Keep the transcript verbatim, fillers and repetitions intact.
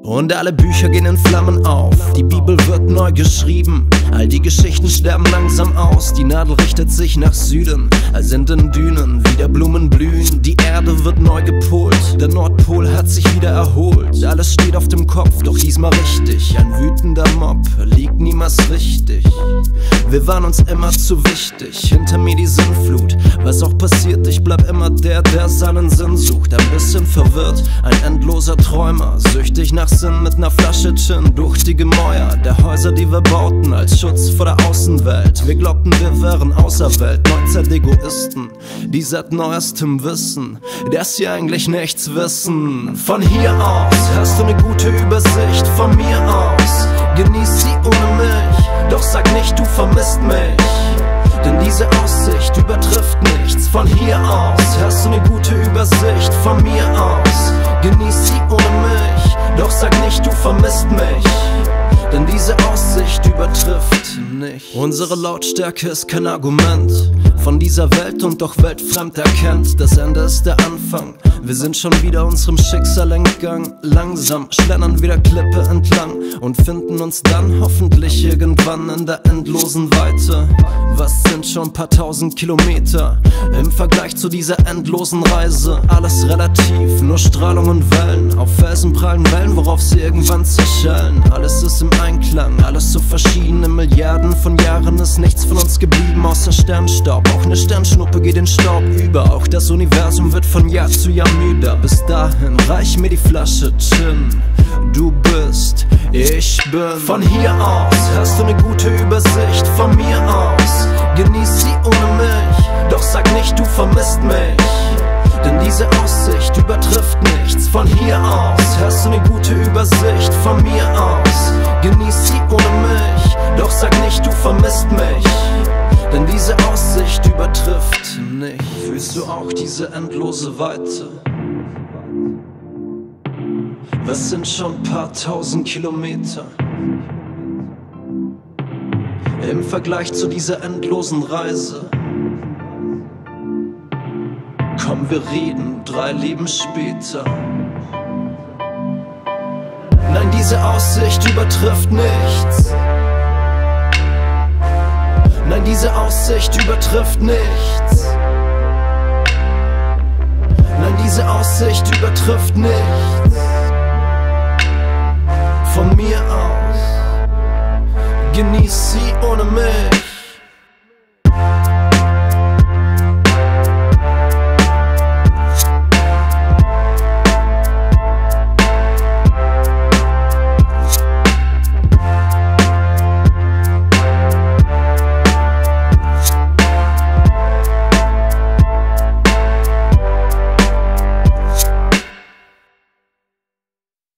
Und alle Bücher gehen in Flammen auf, die Bibel wird neu geschrieben. All die Geschichten sterben langsam aus, die Nadel richtet sich nach Süden. Als in den Dünen wieder Blumen blühen, die Erde wird neu gepolt. Der Nordpol hat sich wieder erholt, alles steht auf dem Kopf, doch diesmal richtig. Ein wütender Mob liegt niemals richtig. Wir waren uns immer zu wichtig, hinter mir die Sinnflut. Was auch passiert, ich bleib immer der, der seinen Sinn sucht. Ein bisschen verwirrt, ein endloser Träumer, süchtig nach Sinn mit ner Flasche Gin durch die Gemäuer der Häuser, die wir bauten, als Schutz vor der Außenwelt. Wir glaubten, wir wären Außerwelt, Neuzeit-Egoisten, die seit neuestem wissen, dass sie eigentlich nichts wissen. Von hier aus hast du ne gute Übersicht, von mir aus genieß sie ohne mich, doch sag nicht, du vermisst mich, denn diese Aussicht übertrifft nichts. Von hier aus hast du ne gute Übersicht, von mir aus genieß sie ohne mich, doch sag nicht, du vermisst mich, denn diese Aussicht übertrifft nicht. Unsere Lautstärke ist kein Argument von dieser Welt und doch weltfremd erkennt. Das Ende ist der Anfang, wir sind schon wieder unserem Schicksal entgangen. Langsam schlendern wieder Klippe entlang und finden uns dann hoffentlich irgendwann in der endlosen Weite. Was sind schon paar tausend Kilometer im Vergleich zu dieser endlosen Reise? Alles relativ, nur Strahlung und Wellen auf felsenprallen Wellen, worauf sie irgendwann zerschellen. Alles ist im Einklang, alles so verschiedene Milliarden von Jahren ist nichts von uns geblieben außer Sternstaub. Auch ne Sternschnuppe geht den Staub über, auch das Universum wird von Jahr zu Jahr müder. Bis dahin reich mir die Flasche Gin, du bist, ich bin. Von hier aus hast du ne gute Übersicht, von mir aus genieß sie ohne mich, doch sag nicht, du vermisst mich, denn diese Aussicht übertrifft nichts. Von hier aus hast du ne gute Übersicht, von mir aus genieß sie ohne mich, doch sag nicht, du vermisst mich, denn diese Aussicht übertrifft nicht. Fühlst du auch diese endlose Weite? Was sind schon paar tausend Kilometer im Vergleich zu dieser endlosen Reise? Komm, wir reden drei Leben später. Nein, diese Aussicht übertrifft nichts. Nein, diese Aussicht übertrifft nichts. Nein, diese Aussicht übertrifft nichts. Von mir aus genieß sie ohne mich.